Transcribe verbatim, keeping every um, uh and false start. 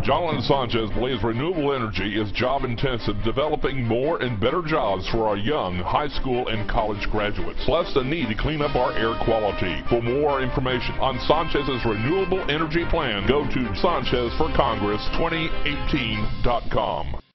Jana Lynne Sanchez believes renewable energy is job-intensive, developing more and better jobs for our young high school and college graduates, plus the need to clean up our air quality. For more information on Sanchez's renewable energy plan, go to Sanchez for Congress twenty eighteen dot com.